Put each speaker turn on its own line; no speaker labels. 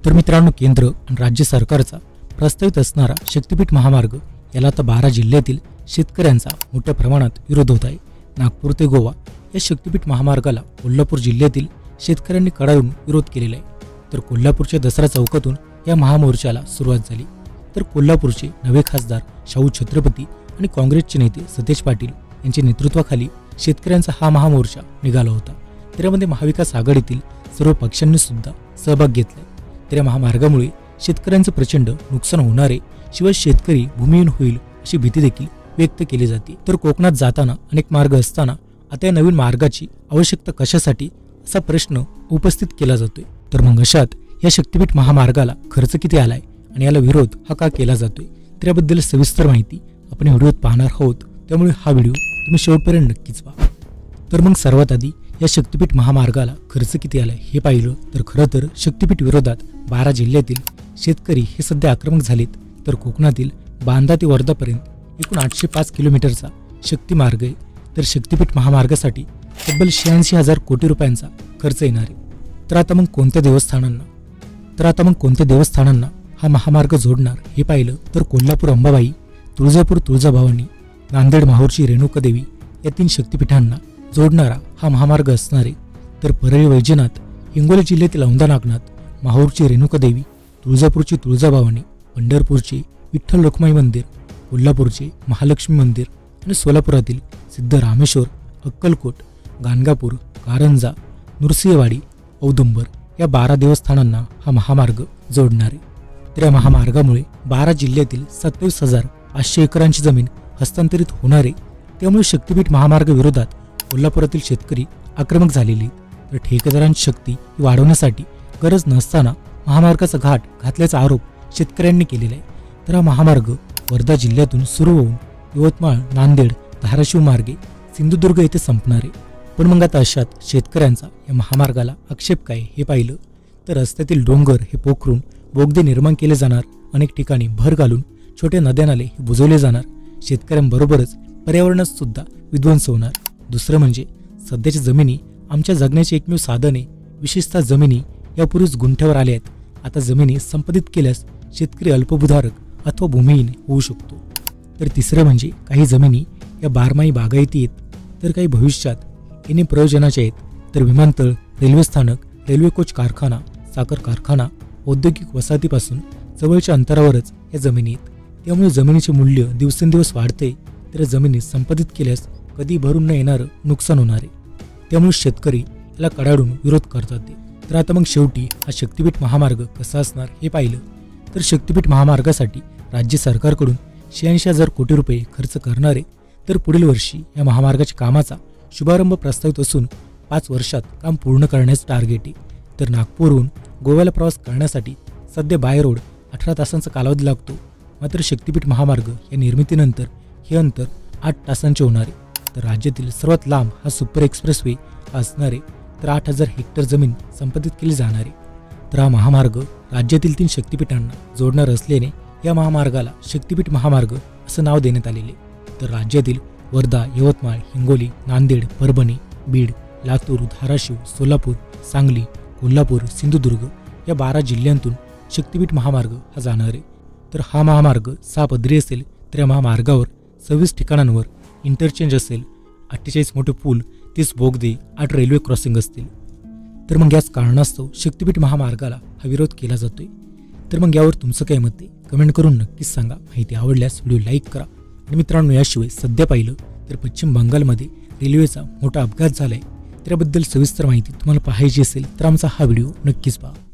तर मित्रांनो, केंद्र आणि राज्य सरकारचा प्रस्तावित असणारा शक्तीपीठ महामार्ग याला आता 12 जिल्ह्यातील शेतकऱ्यांचा मोठ्या प्रमाणात विरोध होत आहे। नागपूर ते गोवा या शक्तीपीठ महामार्गाला कोल्हापूर जिल्ह्यातील शेतकऱ्यांनी कडाडून विरोध केलेला आहे। तर कोल्हापूरच्या दसरा चौकातून या महामोर्चाला सुरुवात झाली। तर कोल्हापूरचे नवे खासदार शाहू छत्रपती आणि काँग्रेसचे नेते सतेज पाटील यांच्या नेतृत्वाखाली शेतकऱ्यांचा हा महामोर्चा निघाला होता। त्यामध्ये महाविकास आघाडीतील सर्व पक्षांनी सुद्धा सहभाग घेतला। तर या महामार्गामुळे शेतकऱ्यांचं प्रचंड नुकसान होणार आहे, शिवाय शेतकरी भूमिहीन होईल अशी भीती देखील व्यक्त केली जाते। तर कोकणात जाताना अनेक मार्ग असताना आता या नवीन मार्गाची आवश्यकता कशासाठी असा प्रश्न उपस्थित केला जातोय। तर मग अशात या शक्तीपीठ महामार्गाला खर्च किती आलाय आणि याला विरोध हा का केला जातोय, तर याबद्दल सविस्तर माहिती आपण व्हिडिओत पाहणार आहोत। त्यामुळे हा व्हिडिओ तुम्ही शेवटपर्यंत नक्कीच पहा। तर मग सर्वात आधी या शक्तीपीठ महामार्गाला खर्च किती आलाय हे पाहिलं तर खरं तर शक्तीपीठ विरोधात 12 जिल्ह्यातील शेतकरी हे सध्या आक्रमक झालेत। तर कोकणातील बांदा ते वर्धापर्यंत एकूण 805 किलोमीटरचा शक्ती मार्ग आहे। तर शक्तीपीठ महामार्गासाठी तब्बल 86,000 कोटी रुपयांचा खर्च येणार आहे। तर आता मग कोणत्या देवस्थानांना हा महामार्ग जोडणार हे पाहिलं तर कोल्हापूर अंबाबाई, तुळजापूर तुळजाभवानी, नांदेड माहूरची रेणुकादेवी या 3 शक्तीपीठांना जोडणारा हा महामार्ग असणार आहे। तर परळी वैजनाथ, हिंगोली जिल्ह्यातील औंधा नागनाथ, माहूरची रेणुकादेवी, तुळजापूरची तुळजाभवानी, पंढरपूरचे विठ्ठल रुक्माई मंदिर, कोल्हापूरचे महालक्ष्मी मंदिर आणि सोलापुरातील सिद्धरामेश्वर, अक्कलकोट, गाणगापूर, कारंजा, नृसिंहवाडी, औदुंबर या 12 देवस्थानांना हा महामार्ग जोडणार आहे। तर या महामार्गामुळे 12 जिल्ह्यातील 27,500 एकरांची जमीन हस्तांतरित होणार आहे। त्यामुळे शक्तीपीठ महामार्ग विरोधात कोल्हापुरातील शेतकरी आक्रमक झालेले। तर ठेकेदारांची शक्ती वाढवण्यासाठी गरज नसताना महामार्गाचा घाट घातल्याचा आरोप शेतकऱ्यांनी केलेला आहे। तर हा महामार्ग वर्धा जिल्ह्यातून सुरू होऊन यवतमाळ, नांदेड, धाराशिव मार्गे सिंधुदुर्ग येथे संपणार आहे। पण मग आता अशात शेतकऱ्यांचा या महामार्गाला आक्षेप काय हे पाहिलं तर रस्त्यातील डोंगर हे पोखरून बोगदे निर्माण केले जाणार, अनेक ठिकाणी भर घालून छोटे नद्या नाले हे बुजवले जाणार, शेतकऱ्यांबरोबरच पर्यावरणात सुद्धा विध्वंस होणार। दुसरं म्हणजे सध्याच्या जमिनी आमच्या जगण्याचे एकमेव साधन आहे, विशेषतः जमिनी यापूर्वीच गुंठ्यावर आल्या आहेत। आता जमिनी संपादित केल्यास शेतकरी अल्पभूधारक अथवा भूमिहीन होऊ शकतो। तर तिसरं म्हणजे काही जमिनी या बारमाही बागायती आहेत, तर काही भविष्यात येणे प्रयोजनाचे आहेत। तर विमानतळ, रेल्वे स्थानक, रेल्वे कोच कारखाना, साखर कारखाना, औद्योगिक वसाहतीपासून जवळच्या अंतरावरच या जमिनी आहेत। त्यामुळे जमिनीचे मूल्य दिवसेंदिवस वाढते। तर जमिनी संपादित केल्यास कधी भरून न येणारं नुकसान होणार आहे। त्यामुळे शेतकरी याला कडाडून विरोध करतात। तर आता मग शेवटी हा शक्तीपीठ महामार्ग कसा असणार हे पाहिलं तर शक्तीपीठ महामार्गासाठी राज्य सरकारकडून 86,000 कोटी रुपये खर्च करणार आहे। तर पुढील वर्षी या महामार्गाच्या कामाचा शुभारंभ प्रस्तावित असून 5 वर्षात काम पूर्ण करण्याचं टार्गेट आहे। तर नागपूरहून गोव्याला प्रवास करण्यासाठी सध्या बाय रोड 18 तासांचा कालावधी लागतो, मात्र शक्तीपीठ महामार्ग या निर्मितीनंतर हे अंतर 8 तासांचे होणार आहे। तर राज्यातील सर्वात लांब हा सुपर एक्सप्रेसवे असणार आहे। तर 8,000 हेक्टर जमीन संपादित केली जाणार आहे। तर हा महामार्ग राज्यातील 3 शक्तीपीठांना जोडणार असल्याने या महामार्गाला शक्तीपीठ महामार्ग असं नाव देण्यात आलेले। तर राज्यातील वर्धा, यवतमाळ, हिंगोली, नांदेड, परभणी, बीड, लातूर, धाराशिव, सोलापूर, सांगली, कोल्हापूर, सिंधुदुर्ग या 12 जिल्ह्यांतून शक्तीपीठ महामार्ग हा जाणार आहे। तर हा महामार्ग 6 पदरी असेल। तर या महामार्गावर 26 ठिकाणांवर इंटरचेंज असेल, 48 मोठे पूल, 30 बोगदे, 8 रेल्वे क्रॉसिंग असतील। तर मग याच कारणास्तव शक्तीपीठ महामार्गाला हा विरोध केला जातोय। तर मग यावर तुमचं काय मत आहे कमेंट करून नक्कीच सांगा। माहिती आवडल्यास व्हिडिओ लाईक करा। आणि मित्रांनो, याशिवाय सध्या पाहिलं तर पश्चिम बंगालमध्ये रेल्वेचा मोठा अपघात झालाय। त्याबद्दल सविस्तर माहिती तुम्हाला पाहायची असेल तर आमचा हा व्हिडिओ नक्कीच पहा।